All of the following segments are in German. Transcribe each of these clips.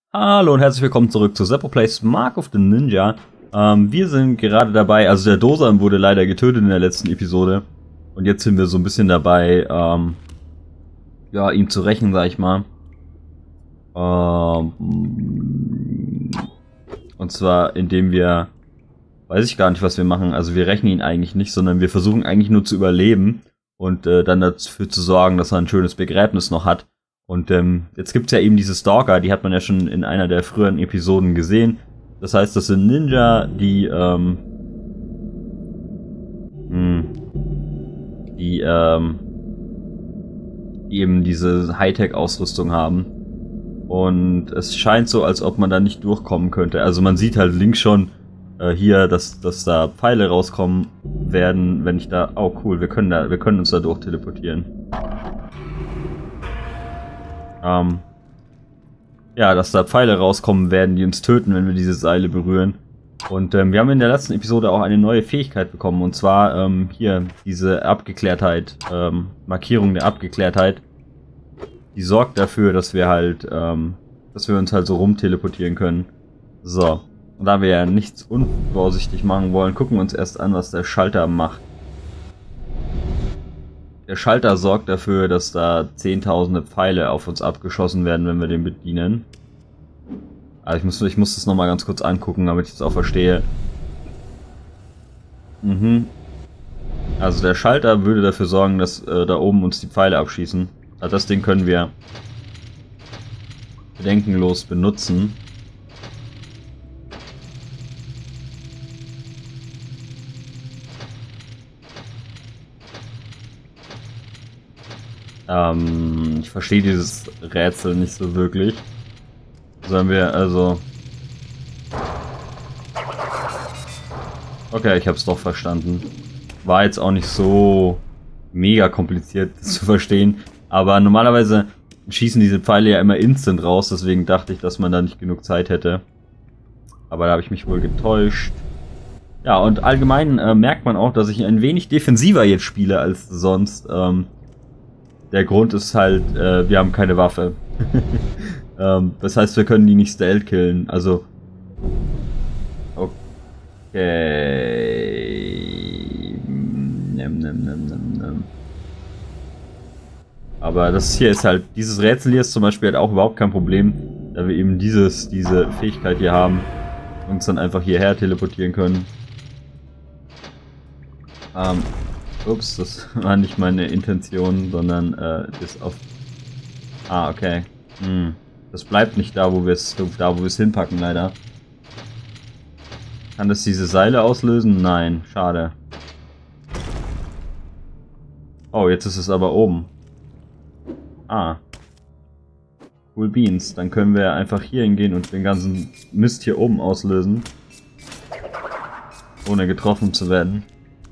Hallo und herzlich willkommen zurück zu Zeppo Plays Mark of the Ninja. Wir sind gerade dabei, also der Dosan wurde leider getötet in der letzten Episode. Und jetzt sind wir so ein bisschen dabei, ja, ihm zu rächen, sag ich mal. Und zwar indem wir, weiß ich gar nicht, was wir machen, also wir rächen ihn eigentlich nicht, sondern wir versuchen eigentlich nur zu überleben. Und dann dafür zu sorgen, dass er ein schönes Begräbnis noch hat. Und jetzt gibt's ja eben diese Stalker, die hat man ja schon in einer der früheren Episoden gesehen. Das heißt, das sind Ninja, die eben diese Hightech-Ausrüstung haben. Und es scheint so, als ob man da nicht durchkommen könnte. Also man sieht halt links schon hier, dass da Pfeile rauskommen werden, wenn ich da... Oh cool, wir können uns da durch teleportieren. Ja, dass da Pfeile rauskommen werden, die uns töten, wenn wir diese Seile berühren. Und wir haben in der letzten Episode auch eine neue Fähigkeit bekommen. Und zwar hier diese Abgeklärtheit, Markierung der Abgeklärtheit. Die sorgt dafür, dass wir halt, dass wir uns halt so rumteleportieren können. So. Und da wir ja nichts unvorsichtig machen wollen, gucken wir uns erst an, was der Schalter macht. Der Schalter sorgt dafür, dass da zehntausende Pfeile auf uns abgeschossen werden, wenn wir den bedienen. Also ich muss das nochmal ganz kurz angucken, damit ich es auch verstehe. Also der Schalter würde dafür sorgen, dass da oben uns die Pfeile abschießen. Also das Ding können wir bedenkenlos benutzen. Ich verstehe dieses Rätsel nicht so wirklich. Sollen wir also... Okay, ich habe es doch verstanden. War jetzt auch nicht so mega kompliziert zu verstehen. Aber normalerweise schießen diese Pfeile ja immer instant raus. Deswegen dachte ich, dass man da nicht genug Zeit hätte. Aber da habe ich mich wohl getäuscht. Ja, und allgemein merkt man auch, dass ich ein wenig defensiver jetzt spiele als sonst. Der Grund ist halt, wir haben keine Waffe. Das heißt, wir können die nicht stealth killen. Also... Okay... Aber das hier ist halt... Dieses Rätsel hier ist zum Beispiel halt auch überhaupt kein Problem. Da wir eben diese Fähigkeit hier haben. Und uns dann einfach hierher teleportieren können. Ups, das war nicht meine Intention, sondern das auf... Ah, okay. Das bleibt nicht da, wo wir es hinpacken, leider. Kann das diese Seile auslösen? Nein, schade. Oh, jetzt ist es aber oben. Ah. Cool Beans. Dann können wir einfach hier hingehen und den ganzen Mist hier oben auslösen. Ohne getroffen zu werden.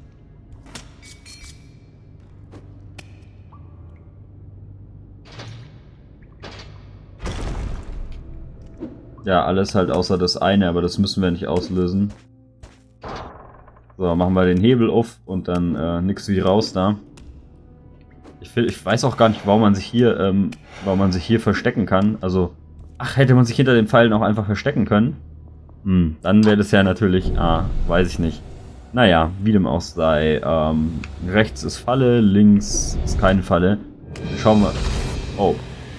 Ja, alles halt außer das eine, aber das müssen wir nicht auslösen. So, machen wir den Hebel auf und dann nix wie raus da. Ich weiß auch gar nicht, warum man sich hier verstecken kann. Also, ach, hätte man sich hinter den Pfeilen auch einfach verstecken können? Dann wäre das ja natürlich, weiß ich nicht. Naja, wie dem auch sei. Rechts ist Falle, links ist keine Falle. Schauen wir. Oh.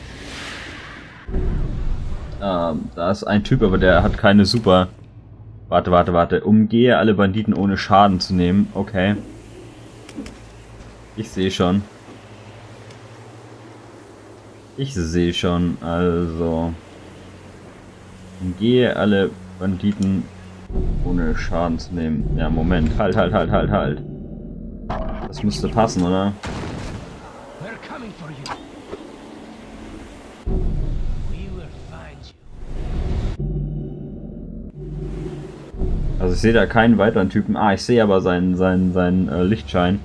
Da ist ein Typ, aber der hat keine super... Warte. Umgehe alle Banditen ohne Schaden zu nehmen. Okay. Ich sehe schon. Also... Umgehe alle Banditen ohne Schaden zu nehmen. Ja, Moment. Halt. Das müsste passen, oder? Also ich sehe da keinen weiteren Typen. Ich sehe aber seinen Lichtschein.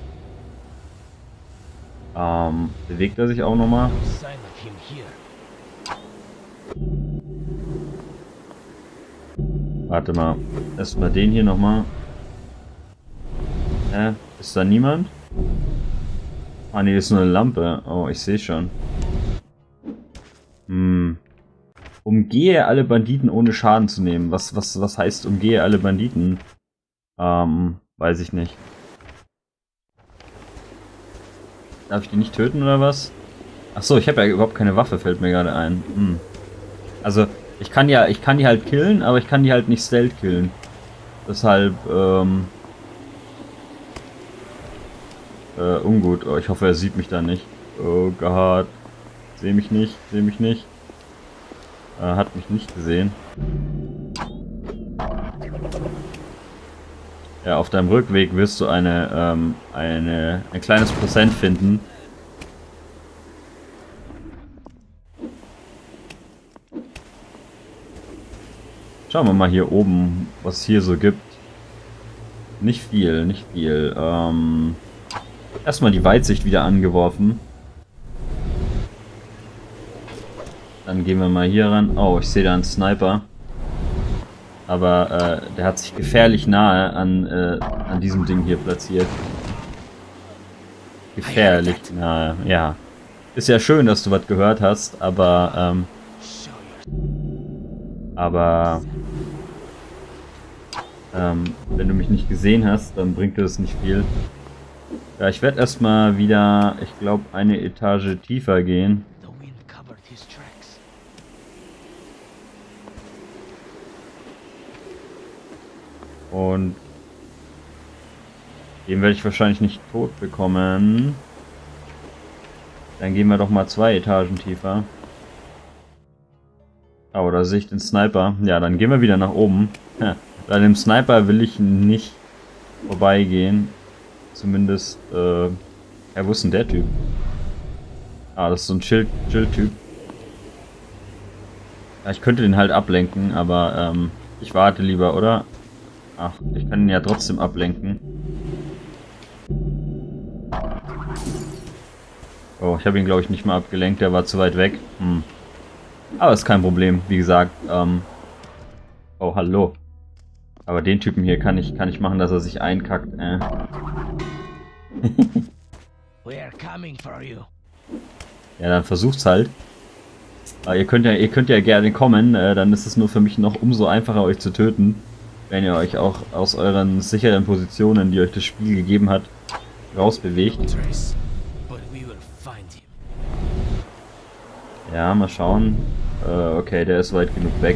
Bewegt er sich auch nochmal? Warte mal. Erstmal den hier nochmal. Ist da niemand? Ne, ist nur eine Lampe. Oh, ich sehe schon. Umgehe alle Banditen ohne Schaden zu nehmen. Was heißt umgehe alle Banditen? Weiß ich nicht. Darf ich die nicht töten oder was? Achso, ich habe ja überhaupt keine Waffe, fällt mir gerade ein. Also, ich kann die halt killen, aber ich kann die halt nicht stealth killen. Deshalb, ungut. Oh, ich hoffe, er sieht mich da nicht. Oh Gott. Seh mich nicht, seh mich nicht. Hat mich nicht gesehen. Ja, auf deinem Rückweg wirst du ein kleines Prozent finden. Schauen wir mal hier oben, was es hier so gibt. Nicht viel, nicht viel. Erstmal die Weitsicht wieder angeworfen. Dann gehen wir mal hier ran. Oh, ich sehe da einen Sniper. Aber der hat sich gefährlich nahe an diesem Ding hier platziert. Gefährlich nahe, ja. Ist ja schön, dass du was gehört hast, aber wenn du mich nicht gesehen hast, dann bringt das nicht viel. Ja, ich werde erstmal wieder, ich glaube, eine Etage tiefer gehen. Und den werde ich wahrscheinlich nicht tot bekommen. Dann gehen wir doch mal 2 Etagen tiefer. Oh, da sehe ich den Sniper. Ja, dann gehen wir wieder nach oben. Bei dem Sniper will ich nicht vorbeigehen. Zumindest, ja, wo ist denn der Typ? Ah, das ist so ein Chill-Typ. Ja, ich könnte den halt ablenken, aber ich warte lieber, oder? Ach, ich kann ihn ja trotzdem ablenken. Oh, ich habe ihn, glaube ich, nicht mal abgelenkt, der war zu weit weg. Aber ist kein Problem, wie gesagt. Oh, hallo. Aber den Typen hier kann ich machen, dass er sich einkackt. Ja, dann versucht's halt. Ihr könnt ja gerne kommen, dann ist es nur für mich noch umso einfacher, euch zu töten. Wenn ihr euch auch aus euren sicheren Positionen, die euch das Spiel gegeben hat, rausbewegt. Ja, mal schauen. Okay, der ist weit genug weg.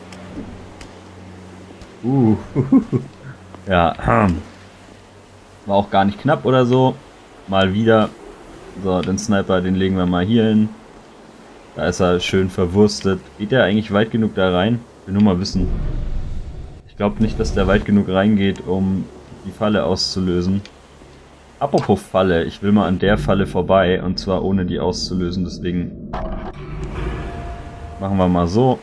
Ja, war auch gar nicht knapp oder so. Mal wieder. So, den Sniper, den legen wir mal hier hin. Da ist er schön verwurstet. Geht der eigentlich weit genug da rein? Ich will nur mal wissen. Ich glaube nicht, dass der weit genug reingeht, um die Falle auszulösen. Apropos Falle, ich will mal an der Falle vorbei, und zwar ohne die auszulösen, deswegen machen wir mal so.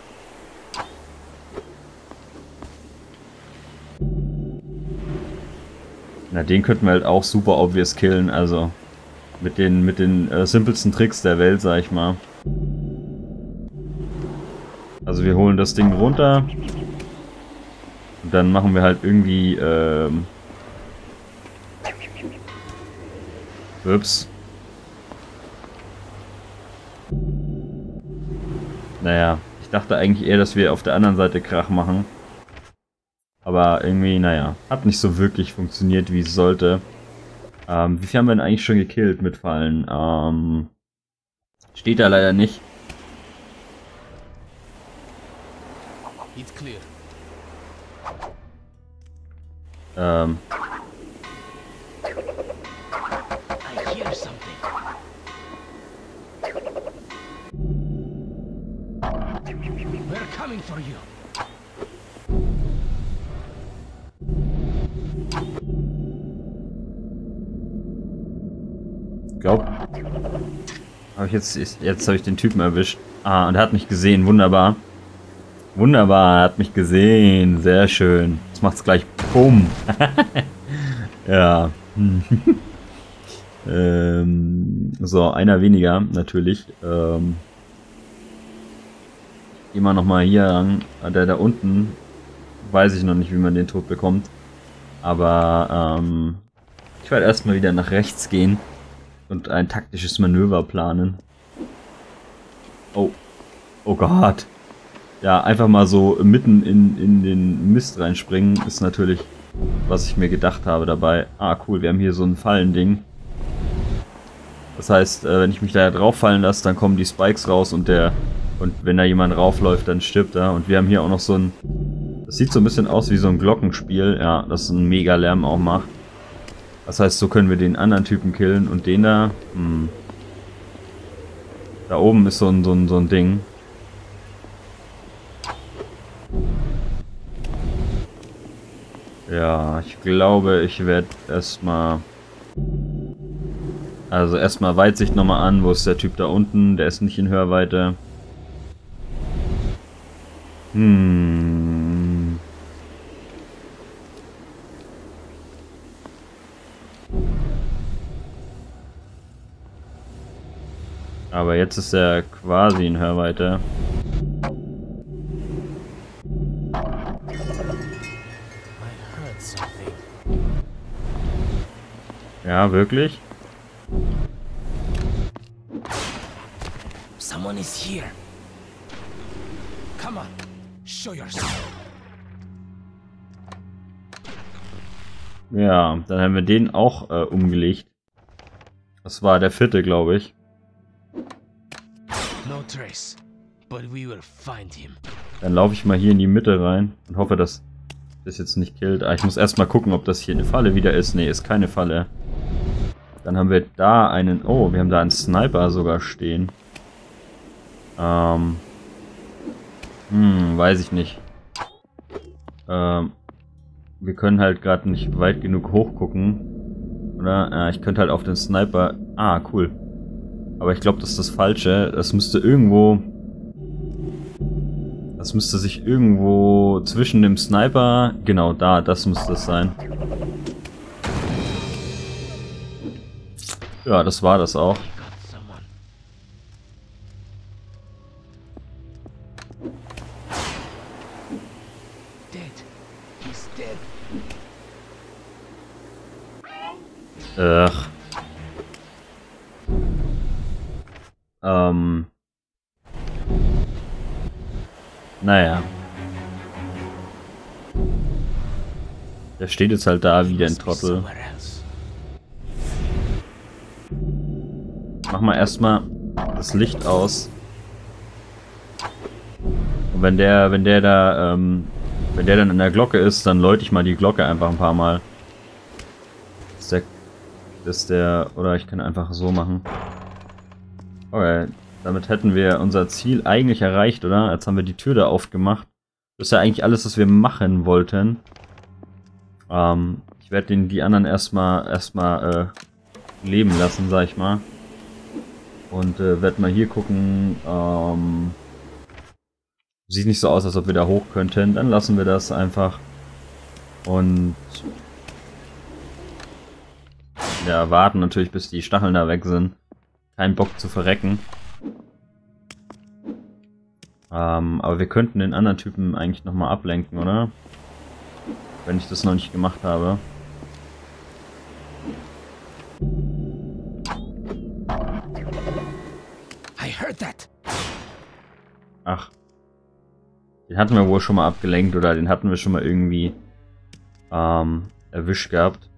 Na, den könnten wir halt auch super obvious killen, also mit den simpelsten Tricks der Welt, sag ich mal. Also wir holen das Ding runter und dann machen wir halt irgendwie ups. Naja, ich dachte eigentlich eher, dass wir auf der anderen Seite Krach machen. Aber irgendwie, naja, hat nicht so wirklich funktioniert, wie es sollte. Wie viel haben wir denn eigentlich schon gekillt mit Fallen? Steht da leider nicht. Ich glaube, habe ich jetzt habe ich den Typen erwischt. Ah, und er hat mich gesehen, wunderbar. Wunderbar, er hat mich gesehen, sehr schön. Jetzt macht's gleich Bumm. Ja. So, einer weniger, natürlich. Gehen wir nochmal hier ran. Der da unten, weiß ich noch nicht, wie man den tot bekommt. Aber ich werde erstmal wieder nach rechts gehen und ein taktisches Manöver planen. Oh. Oh Gott. Ja, einfach mal so mitten in den Mist reinspringen, ist natürlich, was ich mir gedacht habe dabei. Ah, cool, wir haben hier so ein Fallending. Das heißt, wenn ich mich da drauf fallen lasse, dann kommen die Spikes raus und wenn da jemand raufläuft, dann stirbt er. Und wir haben hier auch noch so ein... Das sieht so ein bisschen aus wie so ein Glockenspiel, ja, das einen mega Lärm auch macht. Das heißt, so können wir den anderen Typen killen und den da... Da oben ist so ein Ding. Ja, ich glaube, ich werde erstmal... Also erstmal Weitsicht nochmal an. Wo ist der Typ da unten? Der ist nicht in Hörweite. Aber jetzt ist er quasi in Hörweite. Ja, wirklich? Someone is here. Come on, show yourself. Ja, dann haben wir den auch umgelegt. Das war der 4., glaube ich. No trace, but we will find him. Dann laufe ich mal hier in die Mitte rein und hoffe, dass das jetzt nicht killt. Ah, ich muss erstmal gucken, ob das hier eine Falle wieder ist. Ne, ist keine Falle. Dann haben wir da einen... Oh, wir haben da einen Sniper sogar stehen. Weiß ich nicht. Wir können halt gerade nicht weit genug hochgucken. Oder? Ja, ich könnte halt auf den Sniper... Ah, cool. Aber ich glaube, das ist das Falsche. Das müsste irgendwo... Das müsste sich irgendwo zwischen dem Sniper... Genau, da, das müsste es sein. Ja, das war das auch. Ach. Naja. Der steht jetzt halt da wie ein Trottel. Mach mal erstmal das Licht aus. Und wenn der dann in der Glocke ist, dann läute ich mal die Glocke einfach ein paar Mal. Oder ich kann einfach so machen. Okay, damit hätten wir unser Ziel eigentlich erreicht, oder? Jetzt haben wir die Tür da aufgemacht. Das ist ja eigentlich alles, was wir machen wollten. Ich werde die anderen erstmal leben lassen, sag ich mal. Und werde mal hier gucken. Sieht nicht so aus, als ob wir da hoch könnten. Dann lassen wir das einfach. Und ja, warten natürlich, bis die Stacheln da weg sind. Kein Bock zu verrecken. Aber wir könnten den anderen Typen eigentlich nochmal ablenken, oder? Wenn ich das noch nicht gemacht habe. I heard that. Ach. Den hatten wir wohl schon mal abgelenkt, oder den hatten wir schon mal irgendwie erwischt gehabt.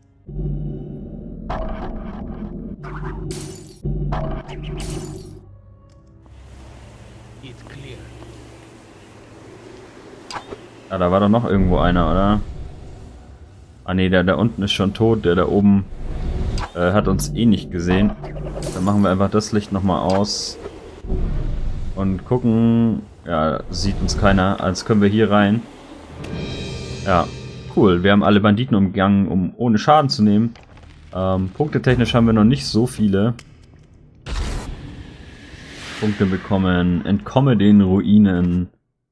Ah, da war doch noch irgendwo einer, oder? Ah ne, der da unten ist schon tot. Der da oben hat uns eh nicht gesehen. Dann machen wir einfach das Licht nochmal aus. Und gucken. Ja, sieht uns keiner. Also können wir hier rein. Ja, cool. Wir haben alle Banditen umgangen, um ohne Schaden zu nehmen. Punktetechnisch haben wir noch nicht so viele Punkte bekommen. Entkomme den Ruinen.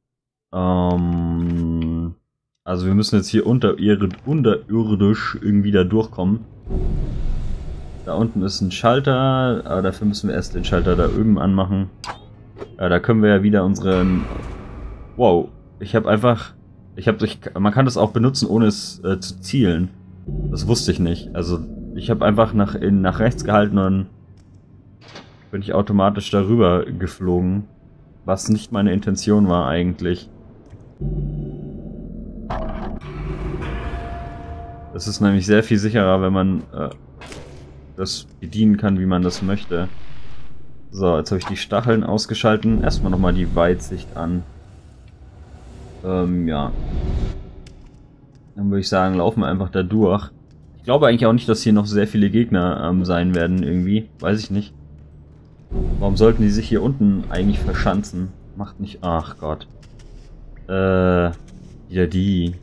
Also wir müssen jetzt hier unterirdisch irgendwie da durchkommen. Da unten ist ein Schalter, aber dafür müssen wir erst den Schalter da oben anmachen. Da können wir ja wieder unseren... Wow, man kann das auch benutzen, ohne es zu zielen. Das wusste ich nicht. Also ich habe einfach nach rechts gehalten und bin ich automatisch darüber geflogen. Was nicht meine Intention war eigentlich. Es ist nämlich sehr viel sicherer, wenn man das bedienen kann, wie man das möchte. So, jetzt habe ich die Stacheln ausgeschalten. Erstmal nochmal die Weitsicht an. Ja. Dann würde ich sagen, laufen wir einfach da durch. Ich glaube eigentlich auch nicht, dass hier noch sehr viele Gegner sein werden irgendwie. Weiß ich nicht. Warum sollten die sich hier unten eigentlich verschanzen? Macht nicht... Ach Gott. Wieder die.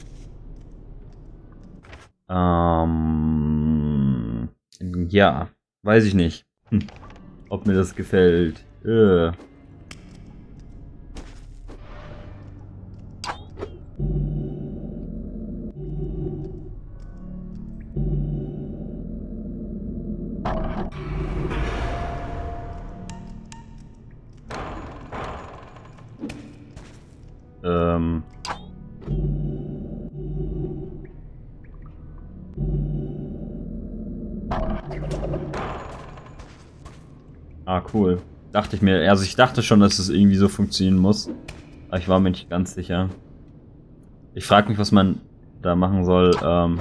Ja. Weiß ich nicht. Ob mir das gefällt. Ah, cool. Dachte ich mir. Also ich dachte schon, dass es irgendwie so funktionieren muss. Aber ich war mir nicht ganz sicher. Ich frage mich, was man da machen soll.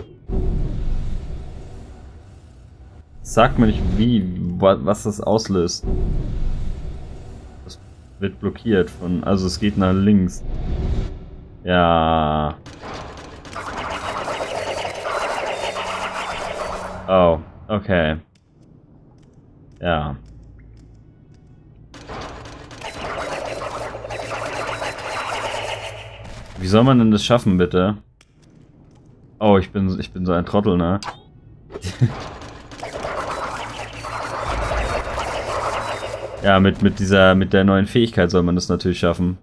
Sagt mir nicht, was das auslöst. Das wird blockiert von... Also es geht nach links. Ja. Oh, okay. Ja. Wie soll man denn das schaffen, bitte? Oh, ich bin so ein Trottel, ne? Ja, mit der neuen Fähigkeit soll man das natürlich schaffen.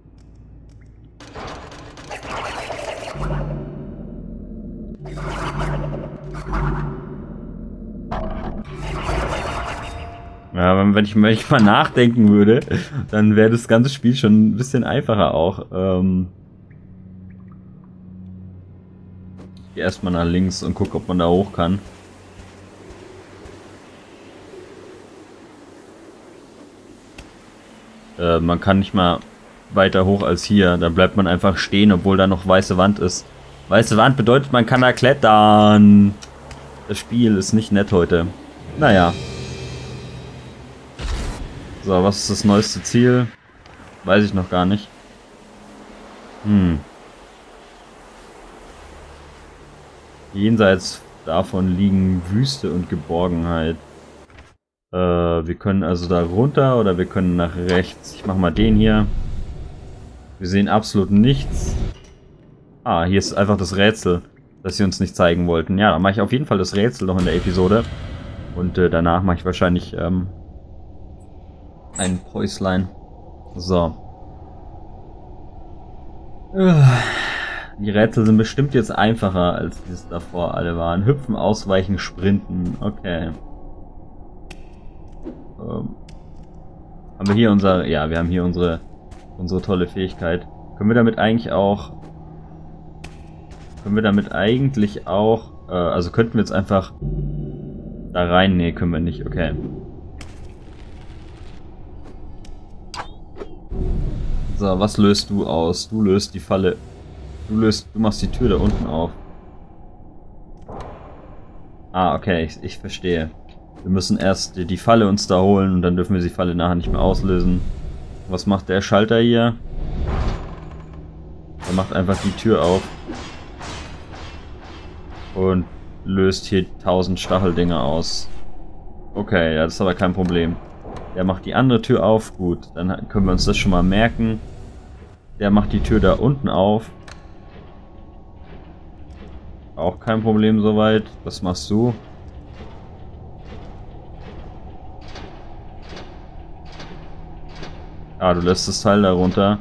Ja, wenn ich mal nachdenken würde, dann wäre das ganze Spiel schon ein bisschen einfacher auch. Ich gehe erstmal nach links und gucke, ob man da hoch kann. Man kann nicht mal weiter hoch als hier. Da bleibt man einfach stehen, obwohl da noch weiße Wand ist. Weiße Wand bedeutet, man kann da klettern. Das Spiel ist nicht nett heute. Naja. So, was ist das neueste Ziel? Weiß ich noch gar nicht. Jenseits davon liegen Wüste und Geborgenheit. Wir können also da runter oder wir können nach rechts. Ich mach mal den hier. Wir sehen absolut nichts. Ah, hier ist einfach das Rätsel, das sie uns nicht zeigen wollten. Ja, dann mache ich auf jeden Fall das Rätsel noch in der Episode. Und danach mache ich wahrscheinlich ein Päuslein. So. Die Rätsel sind bestimmt jetzt einfacher, als die es davor alle waren. Hüpfen, ausweichen, sprinten. Okay. Haben wir hier unser... Ja, wir haben hier unsere tolle Fähigkeit. Können wir damit eigentlich auch... also könnten wir jetzt einfach da rein? Nee, können wir nicht. Okay. So, was löst du aus? Du löst die Falle. Du machst die Tür da unten auf. Ah, okay, ich verstehe. Wir müssen erst die Falle uns da holen und dann dürfen wir die Falle nachher nicht mehr auslösen. Was macht der Schalter hier? Er macht einfach die Tür auf. Und löst hier 1000 Stacheldinger aus. Okay, ja, das ist aber kein Problem. Der macht die andere Tür auf. Gut, dann können wir uns das schon mal merken. Der macht die Tür da unten auf. Auch kein Problem soweit. Was machst du? Ah, du lässt das Teil da runter.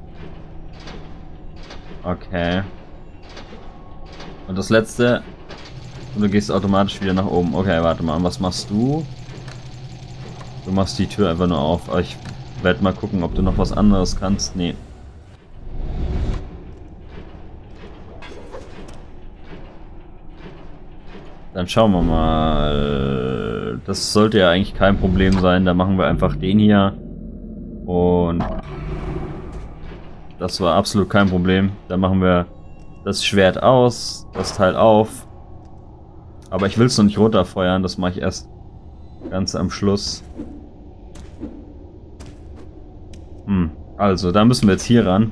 Okay. Und das letzte. Und du gehst automatisch wieder nach oben. Okay, warte mal. Was machst du? Du machst die Tür einfach nur auf. Aber ich werde mal gucken, ob du noch was anderes kannst. Nee. Dann schauen wir mal. Das sollte ja eigentlich kein Problem sein. Da machen wir einfach den hier. Und Das war absolut kein Problem. Dann machen wir das Schwert aus, das Teil auf. Aber ich will es noch nicht runterfeuern, das mache ich erst ganz am Schluss. Also, da müssen wir jetzt hier ran.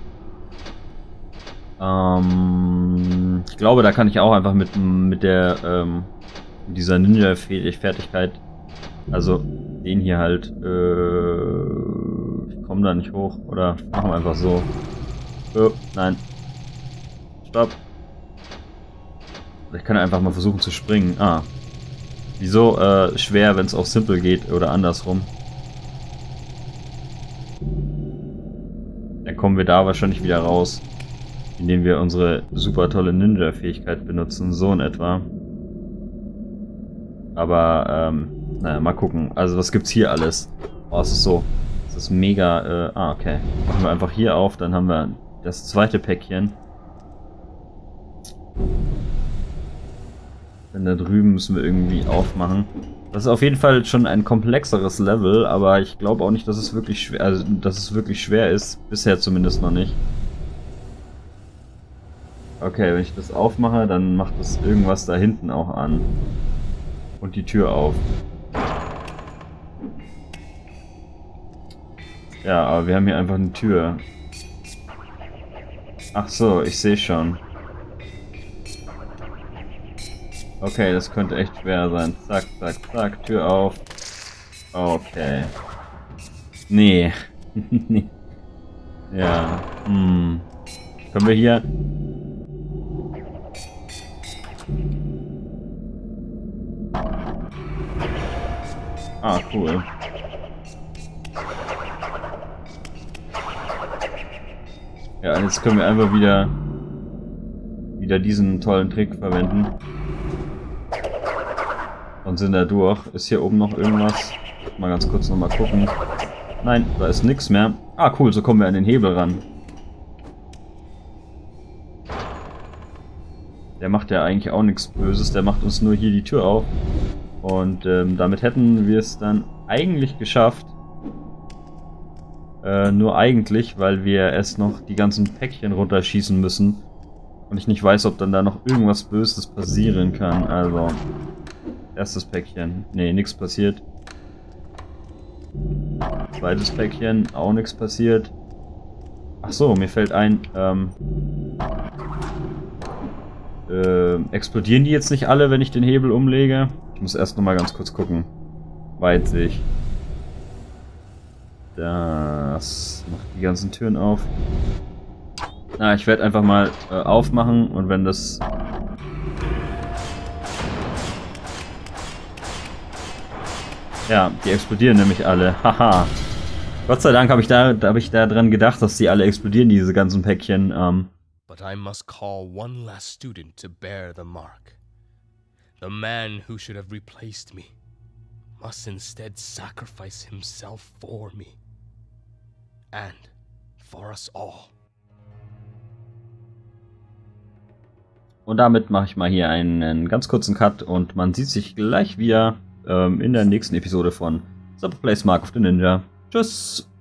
Ich glaube, da kann ich auch einfach mit der dieser Ninja-Fertigkeit, also den hier halt, ich komme da nicht hoch, oder machen wir einfach so. Oh, nein. Stopp. Ich kann einfach mal versuchen zu springen. Ah. Wieso schwer, wenn es auch simpel geht oder andersrum? Dann kommen wir da wahrscheinlich wieder raus, indem wir unsere super tolle Ninja-Fähigkeit benutzen, so in etwa. Aber, naja, mal gucken. Also, was gibt's hier alles? Oh, es ist so. Es ist mega, okay. Machen wir einfach hier auf, dann haben wir das zweite Päckchen. Denn da drüben müssen wir irgendwie aufmachen. Das ist auf jeden Fall schon ein komplexeres Level, aber ich glaube auch nicht, dass es wirklich schwer, also, dass es wirklich schwer ist. Bisher zumindest noch nicht. Okay, wenn ich das aufmache, dann macht das irgendwas da hinten auch an. Und die Tür auf. Ja, aber wir haben hier einfach eine Tür. Ach so, ich sehe schon. Okay, das könnte echt schwer sein. Zack, zack, zack, Tür auf. Okay. Nee. Ja. Können wir hier... Ah, cool. Ja, und jetzt können wir einfach wieder diesen tollen Trick verwenden. Und sind da durch. Ist hier oben noch irgendwas? Mal ganz kurz nochmal gucken. Nein, da ist nichts mehr. Ah, cool, so kommen wir an den Hebel ran. Der macht ja eigentlich auch nichts Böses, der macht uns nur hier die Tür auf. Und damit hätten wir es dann eigentlich geschafft. Nur eigentlich, weil wir erst noch die ganzen Päckchen runterschießen müssen. Und ich nicht weiß, ob dann da noch irgendwas Böses passieren kann. Also, erstes Päckchen. Ne, nichts passiert. Zweites Päckchen, auch nichts passiert. Ach so, mir fällt ein, explodieren die jetzt nicht alle, wenn ich den Hebel umlege? Ich muss erst noch mal ganz kurz gucken. Weitsicht. Das macht die ganzen Türen auf. Na, ich werde einfach mal aufmachen und wenn das... Ja, die explodieren nämlich alle. Haha. Gott sei Dank habe ich da dran gedacht, dass die alle explodieren, diese ganzen Päckchen. But I must call one last student to bear the mark. The man who should have replaced me must instead sacrifice himself for me. And for us all. Und damit mache ich mal hier einen ganz kurzen Cut und man sieht sich gleich wieder in der nächsten Episode von Super Plays Mark of the Ninja. Tschüss!